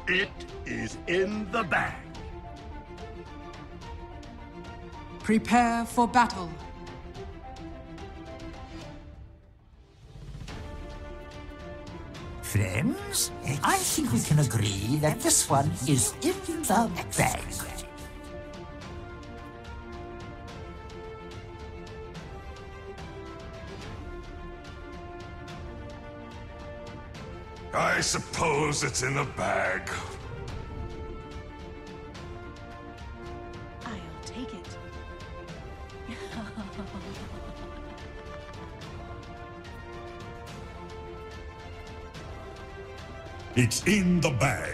It is in the bag. Prepare for battle. Friends, I think we can agree that this one is in the bag. I suppose it's in the bag. I'll take it. It's in the bag.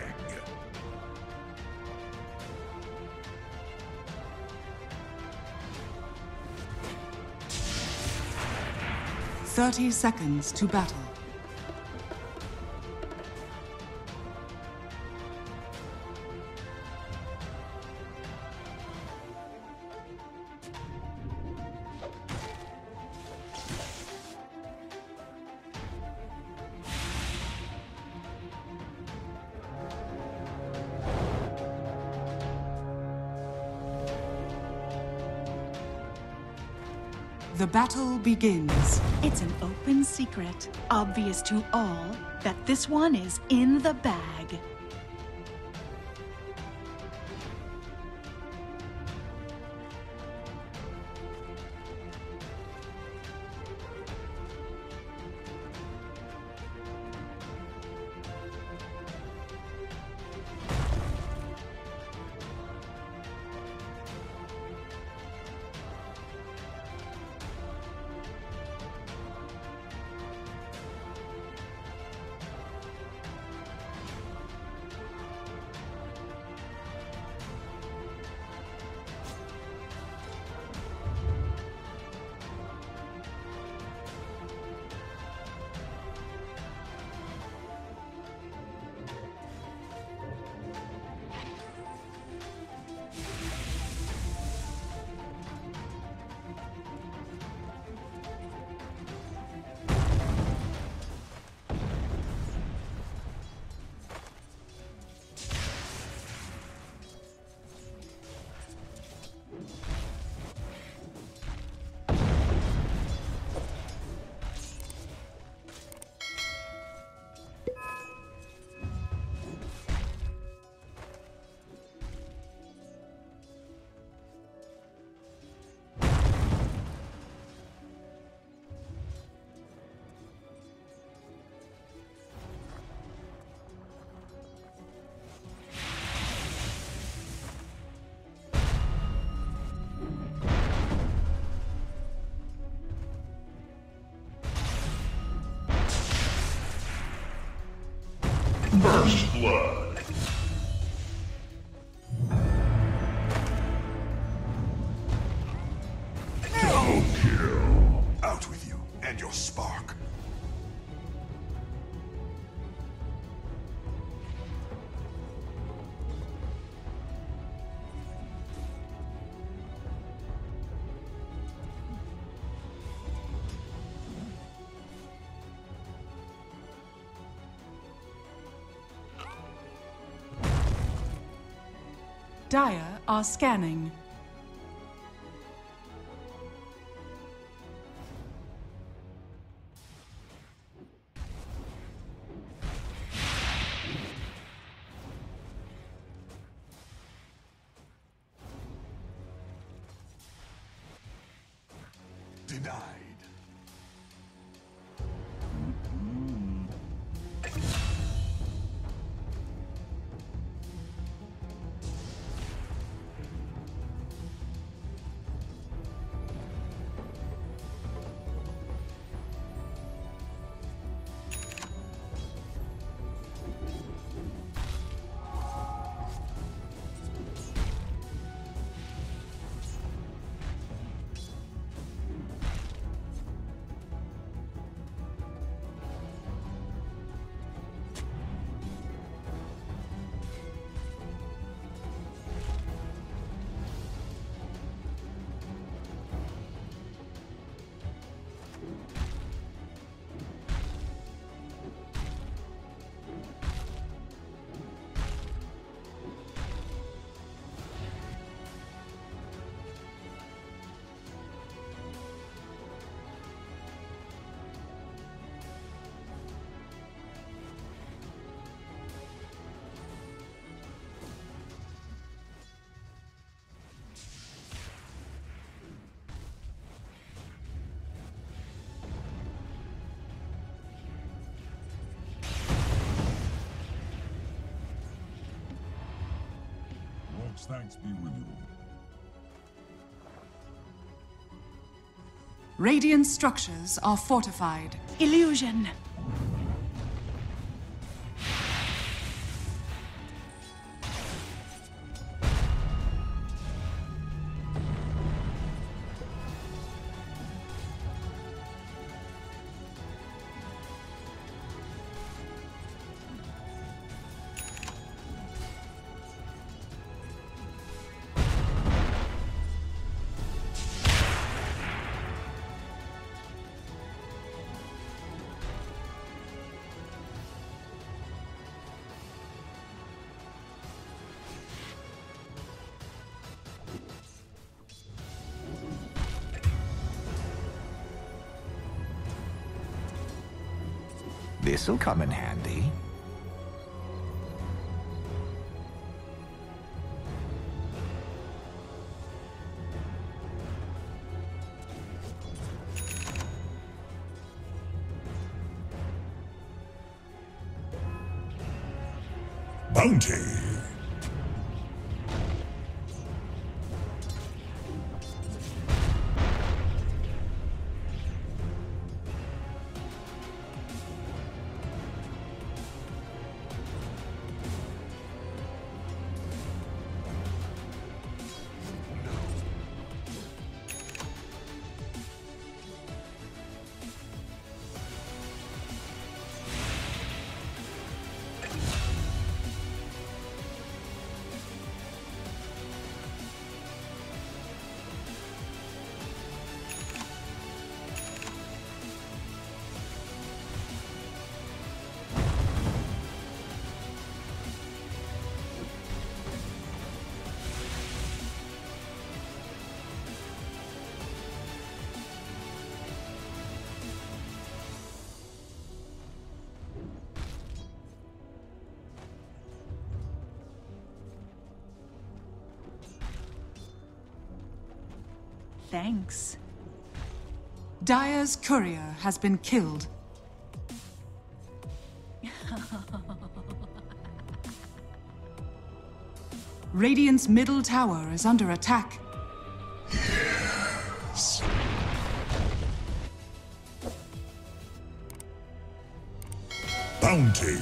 "30 seconds to battle. The battle begins. It's an open secret, obvious to all, that this one is in the bag. First blood. Double kill. Out with you and your spark. Dire are scanning. Denied. God's thanks be with you. Radiant structures are fortified. Illusion. This'll come in handy. Bounty. Thanks. Dire's courier has been killed. Radiant's middle tower is under attack. Yes. Bounty.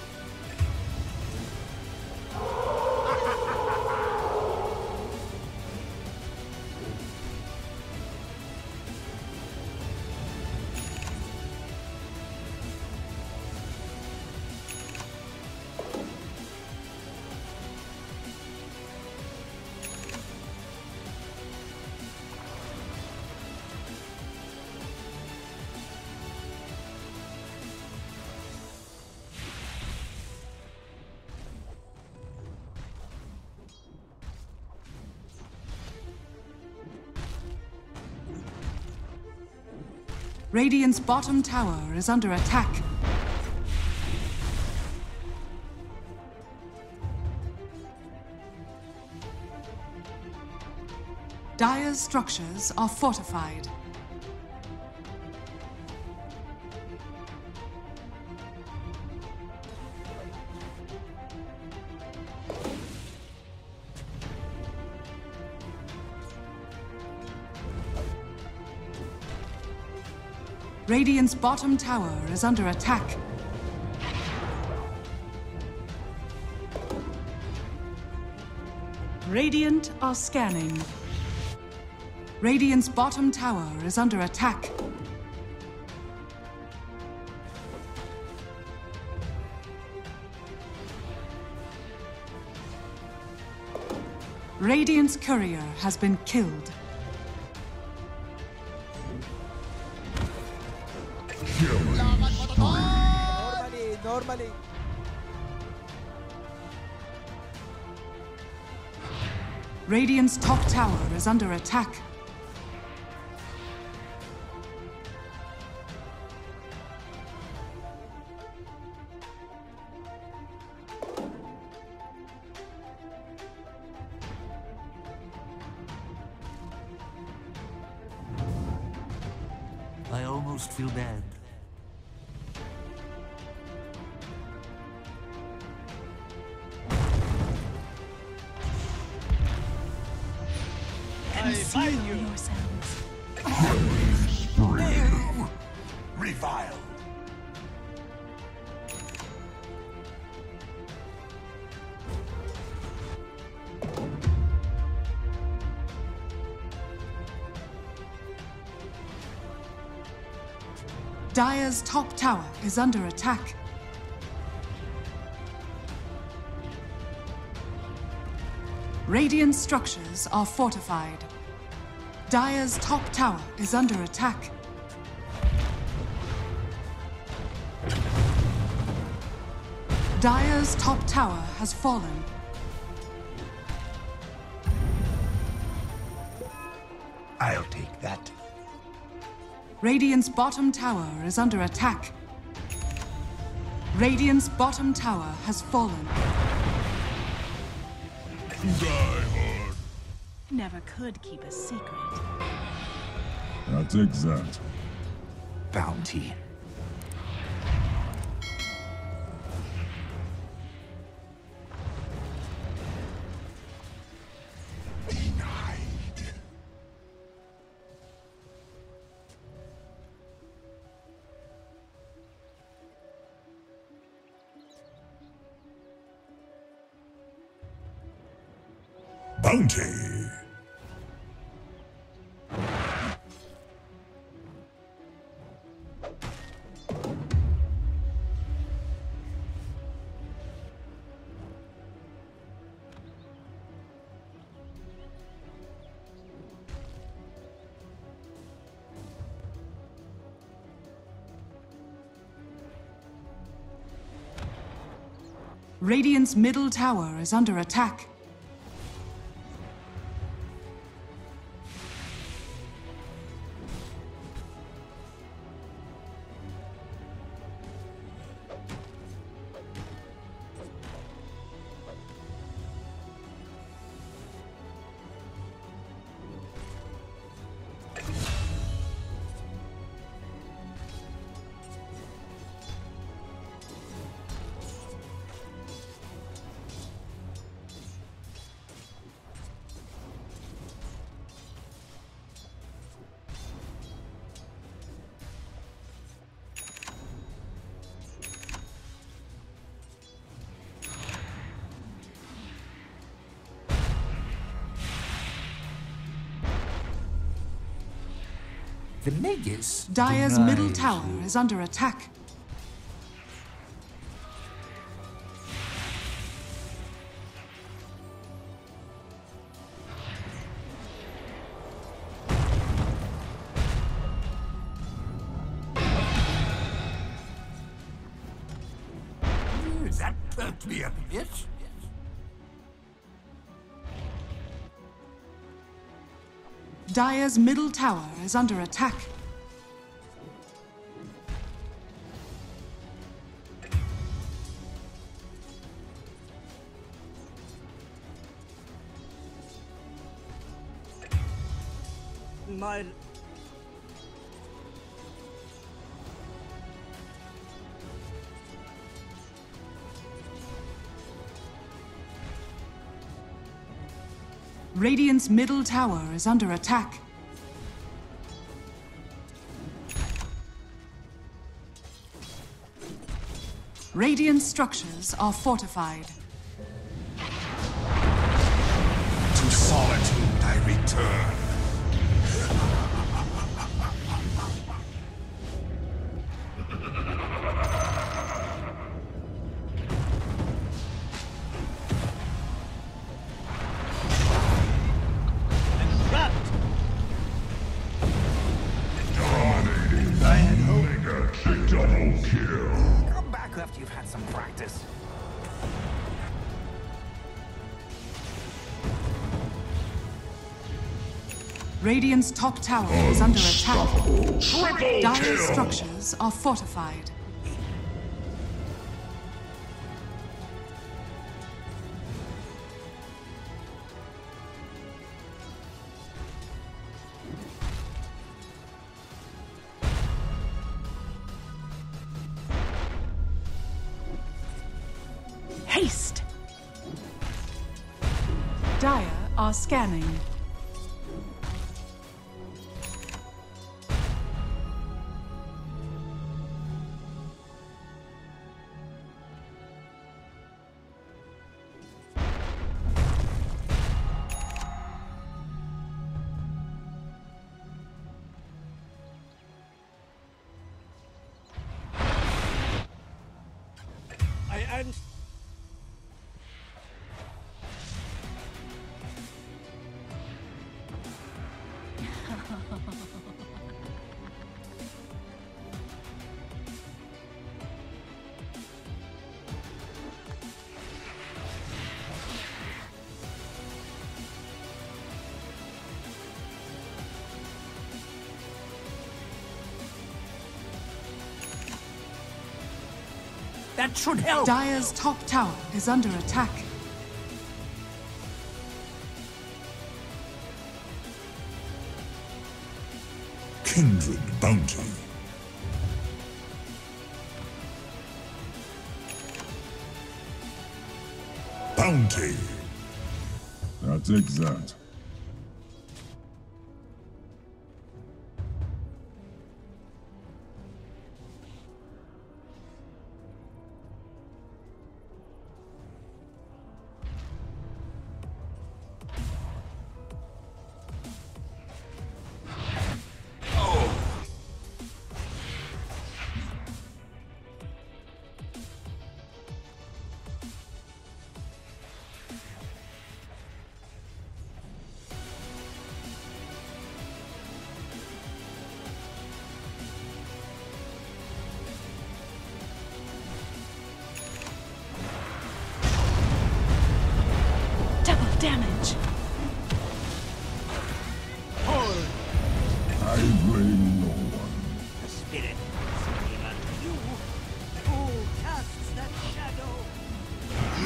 Radiant's bottom tower is under attack. Dire's structures are fortified. Radiant's bottom tower is under attack. Radiant are scanning. Radiant's bottom tower is under attack. Radiant's courier has been killed. Normally. Radiant's top tower is under attack. I almost feel bad. Conceal yourselves. Reviled. Dire's top tower is under attack. Radiant structures are fortified. Dire's top tower is under attack. Dire's top tower has fallen. I'll take that. Radiant's bottom tower is under attack. Radiant's bottom tower has fallen. Die hard. Never could keep a secret. That's exact. Bounty. Denied. Bounty. Radiant's middle tower is under attack. The Magus Dire's denies middle tower you. is under attack. That perked me up a bit. Dire's middle tower is under attack. My Radiant's middle tower is under attack. Radiant structures are fortified. To solitude I return. Dominating. Mega double kill. Come back after you've had some practice. Radiant's top tower is under attack. Triple Dire's kill. structures are fortified. Haste! Dire are scanning. That should help. Dire's top tower is under attack. Kindred bounty. Bounty. I'll take that. Damage. I blame no one. The spirit scream unto you. Who casts that shadow?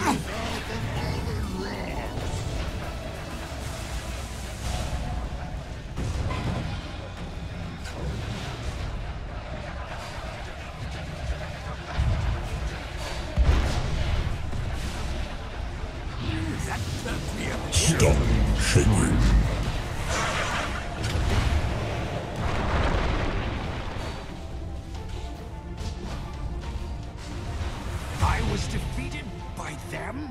Stop shaking. I was defeated by them?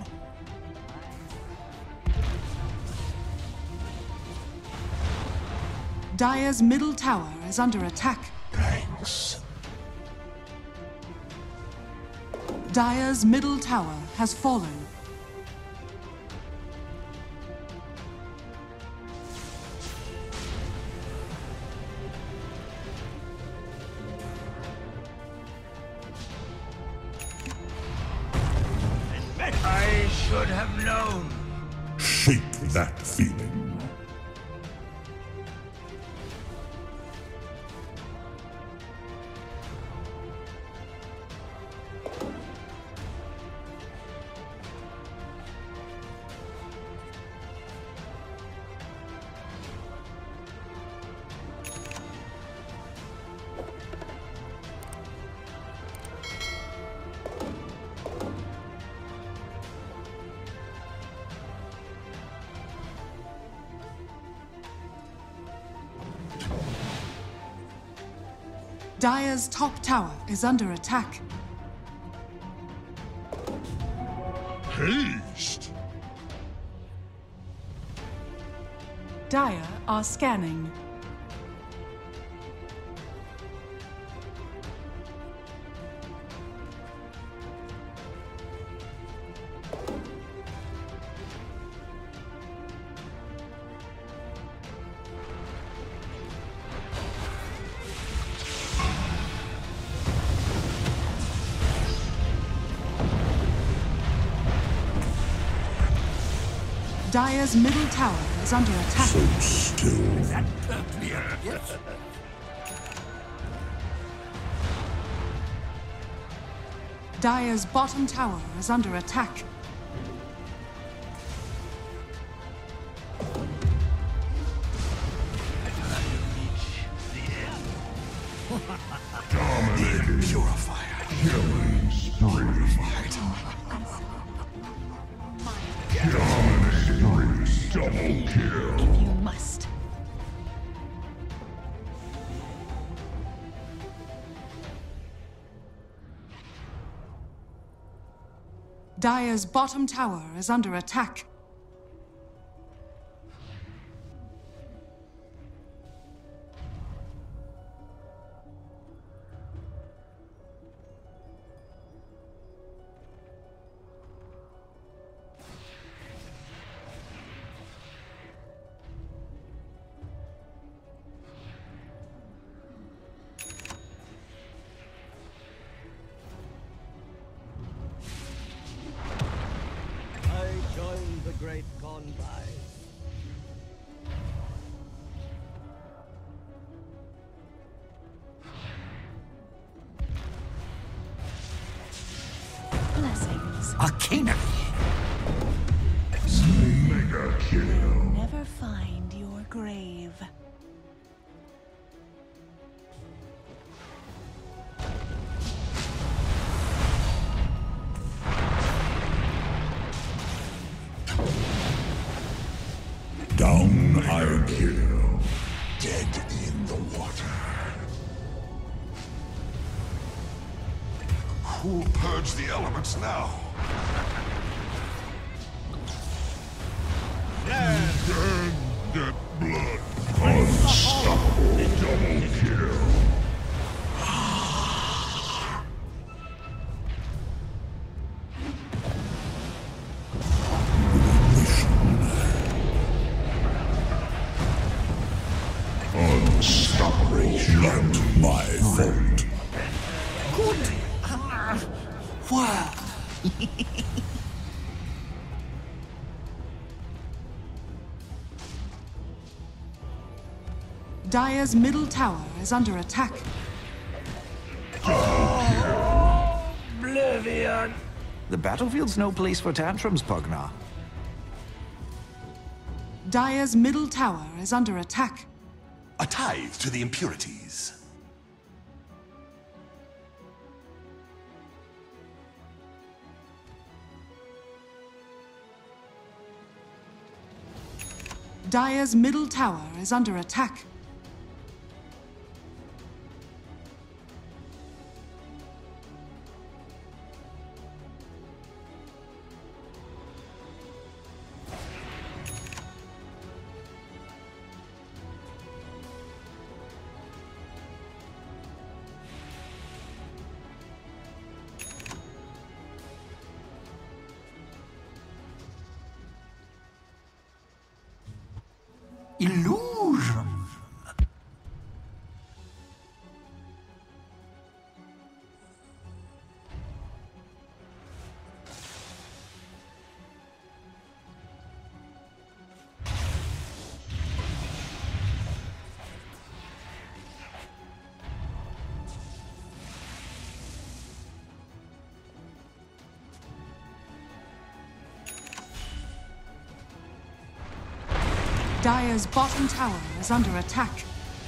Dire's middle tower is under attack. Thanks. Dire's middle tower has fallen. I should have known. Shake that feeling. Dire's top tower is under attack. Haste. Dire are scanning. Dire's middle tower is under attack. So still. Dire's bottom tower is under attack. Dominating. Purified. Killing spree. Dominating. Double kill. You must. Dire's bottom tower is under attack. I joined the great convoy. chicanery. Mega kill. Never find your grave. Down I kill. Dead in the water. Who'll purge the elements now? Dead, get blood. Unstoppable double kill. Unstoppable. Not my fault. Wow. Dire's middle tower is under attack. Oblivion! The battlefield's no place for tantrums, Pugna. Dire's middle tower is under attack. A tithe to the impurities. Dire's middle tower is under attack. Illusion. Dire's bottom tower is under attack.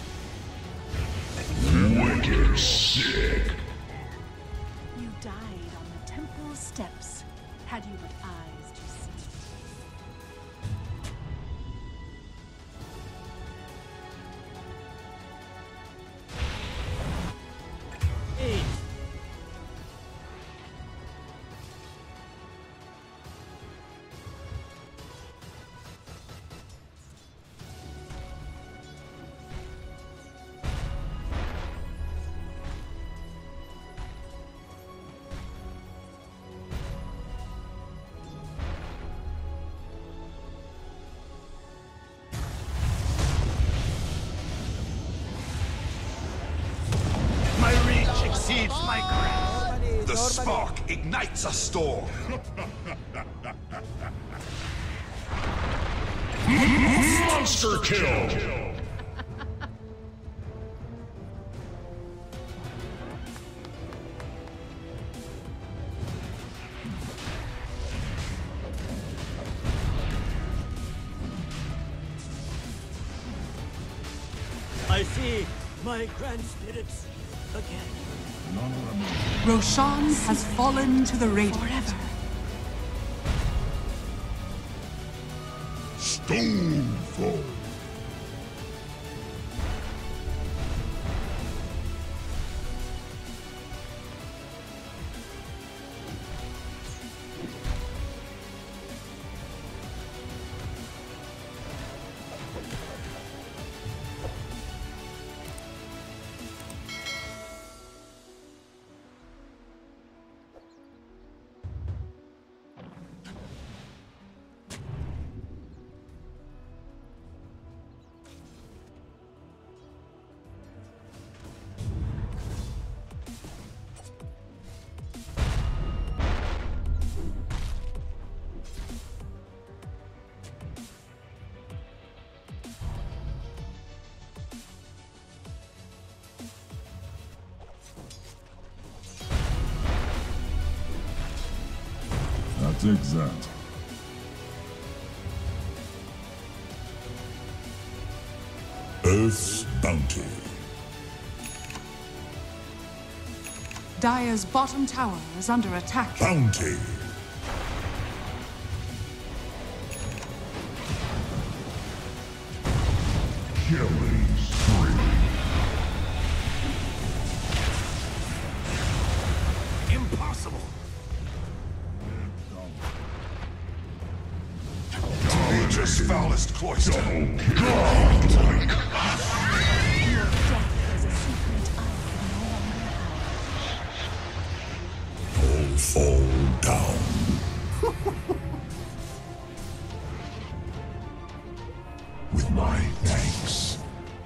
Wicked sick. You died on the temple steps. Had you but eyes to see. My reach exceeds my grasp. The spark ignites a storm. Monster kill. I see my grand spirits again. Roshan has fallen to the Radiant. Forever. Stonefall. That's exact. Earth's bounty. Dire's bottom tower is under attack. Bounty. Killing spree. Impossible! Nature's foulest cloister. Godlike. Your death is a secret I can no longer hide. All fall down. With my thanks.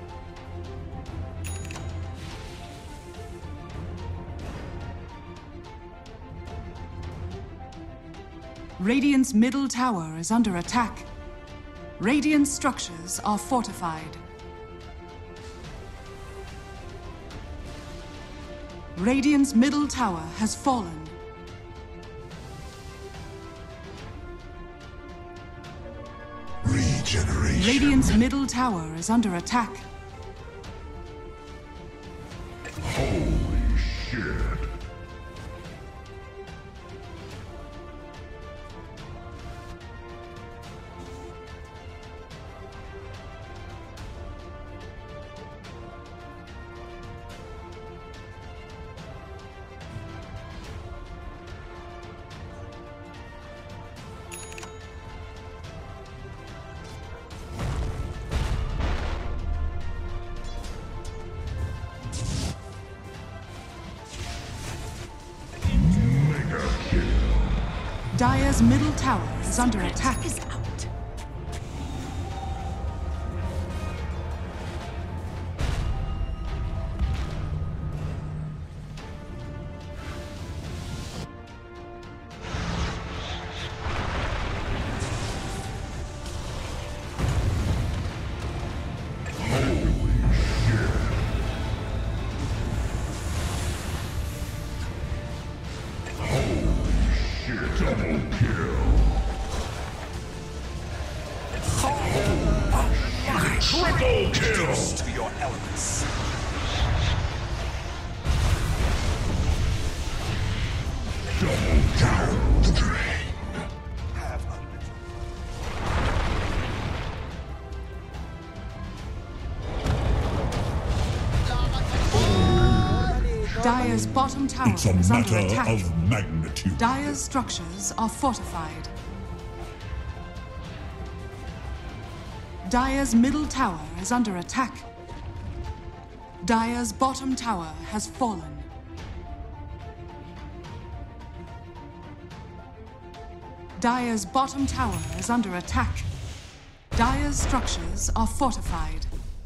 Radiant's middle tower is under attack. Radiant structures are fortified. Radiant's middle tower has fallen. Regeneration. Radiant's middle tower is under attack. Holy shit. Dire's middle tower is under attack. Is out. Double kill. Triple kill. Reduce to your elements. Double down the drain. Have a little. Dire's bottom tower It's a is under matter attack. of magnitude. Dire's structures are fortified. Dire's middle tower is under attack. Dire's bottom tower has fallen. Dire's bottom tower is under attack. Dire's structures are fortified.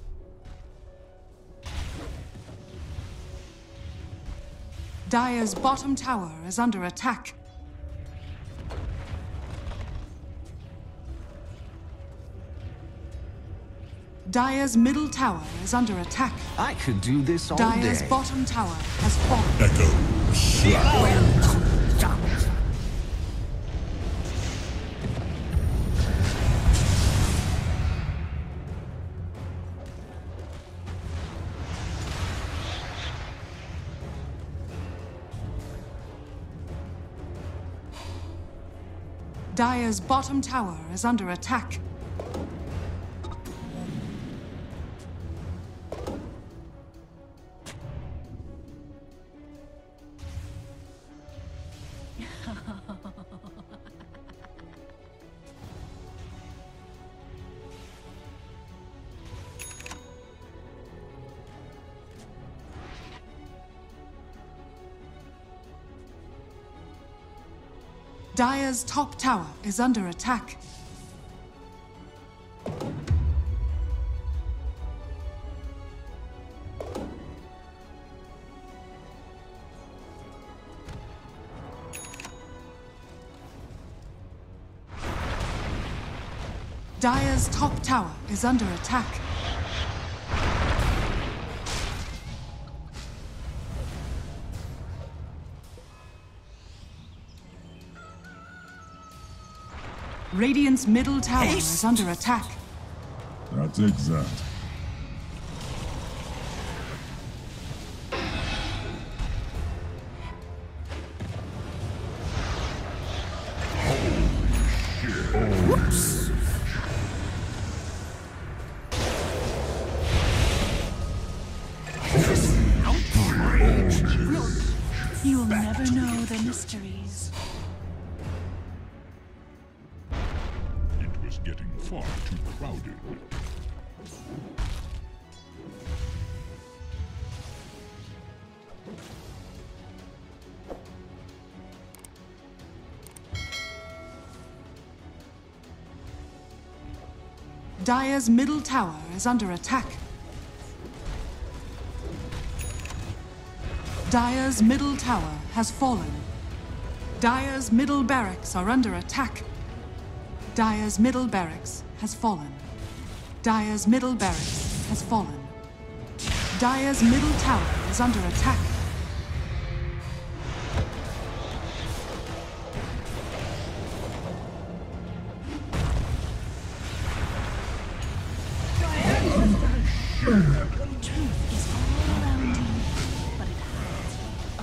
Dire's bottom tower is under attack. Dire's middle tower is under attack. I could do this all Dire's day. bottom tower has fallen. Echo slap. Dire's bottom tower is under attack. Dire's top tower is under attack. Dire's top tower is under attack. Radiant's middle tower is under attack. That's exact. Whoops. You'll never know the mysteries. It was getting far too crowded. Dire's middle tower is under attack. Dire's middle tower has fallen. Dire's middle barracks are under attack. Dire's middle barracks has fallen. Dire's middle barracks has fallen. Dire's middle tower is under attack. Truth is all around you, but it hides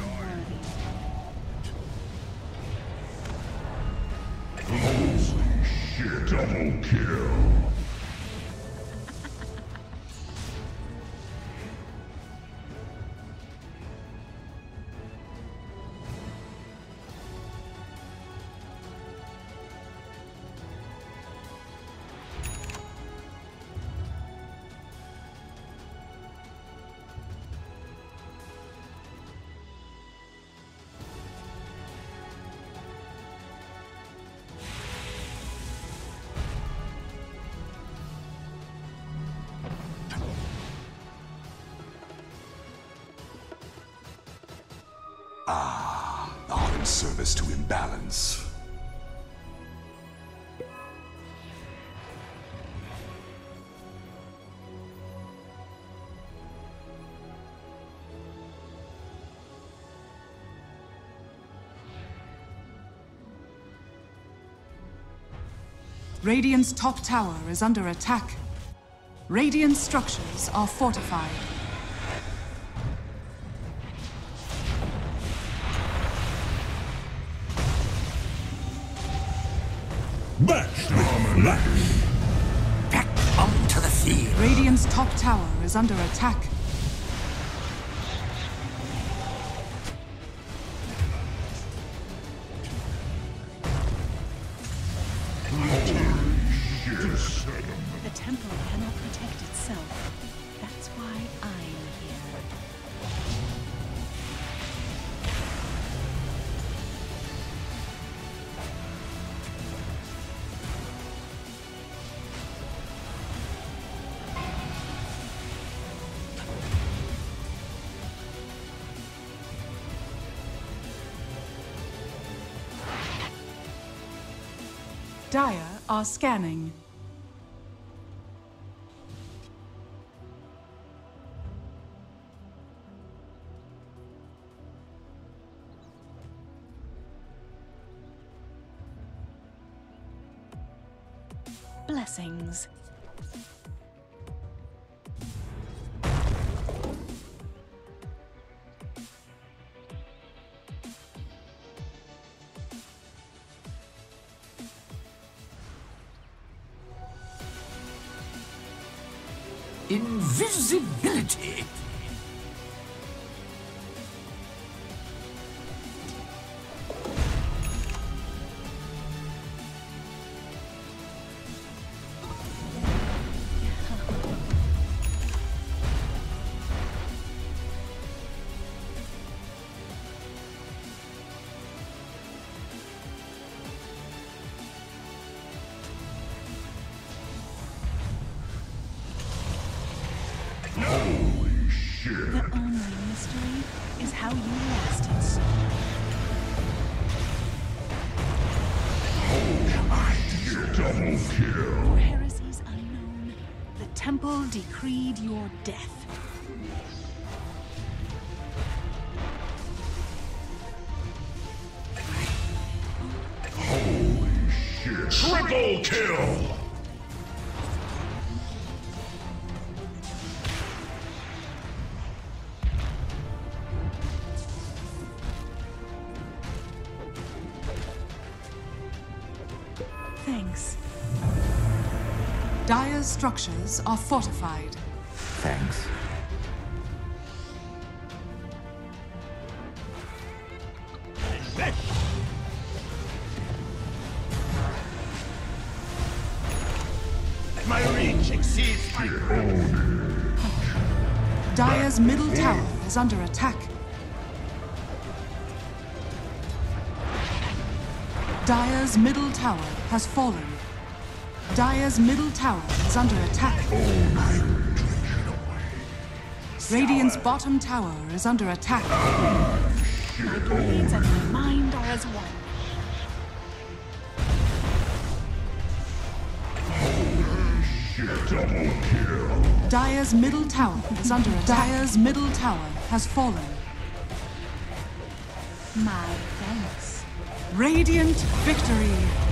the unworthy. Double kill. All in service to imbalance. Radiant's top tower is under attack. Radiant's structures are fortified. Back onto the field. Radiant's top tower is under attack. The temple cannot protect itself. That's why I'm here. Dire are scanning. Blessings. Invisibility. Holy shit. The only mystery is how you lasted so Double kill. For heresies unknown, the temple decreed your death. Holy shit. Triple Triple kill! Thanks. Dire's structures are fortified. Thanks. My reach exceeds my... Dire's middle tower is under attack. Dire's middle tower has fallen. Dire's middle tower is under attack. Radiant's bottom tower is under attack. My blades and my mind are as one. Dire's middle tower is under attack. Dire's middle tower has fallen. My thanks. Radiant victory!